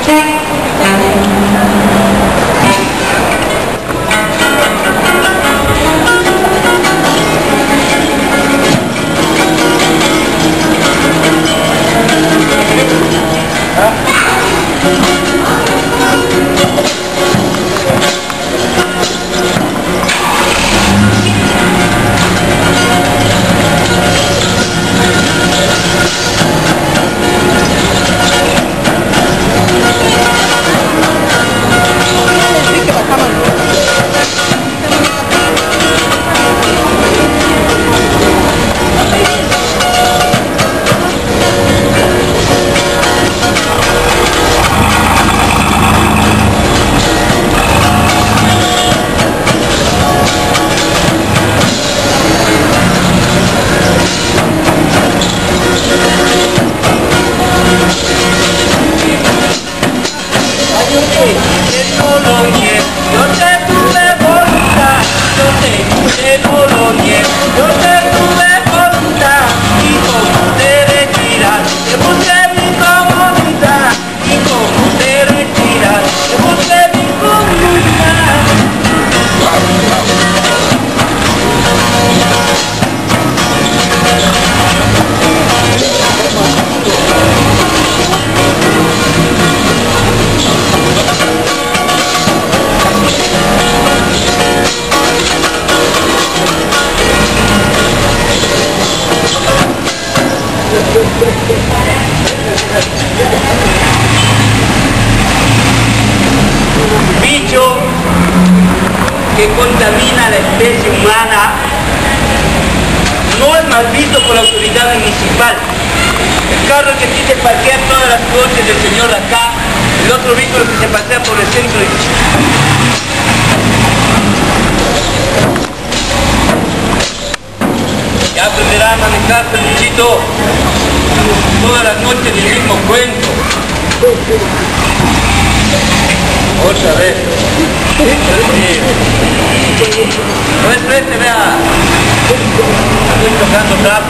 Bicho que contamina a la especie humana no es mal visto por la autoridad municipal. El carro que aquí se parquea todas las noches del señor acá, el otro vehículo que se pasea por el centro de ya aprenderá a manejarse, bichito. Todas las noches el mismo cuento. Otra vez. No es frente, vea. Estoy tocando trap.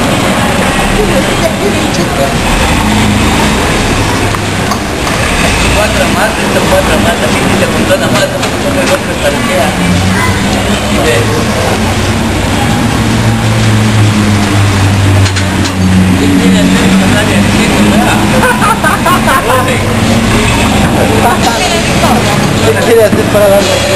Cuatro más, aquí se apuntó nada más, como el otro parquea. ¿Qué quiere hacer con nadie diciendo nada? ¿Qué quiere hacer para darle?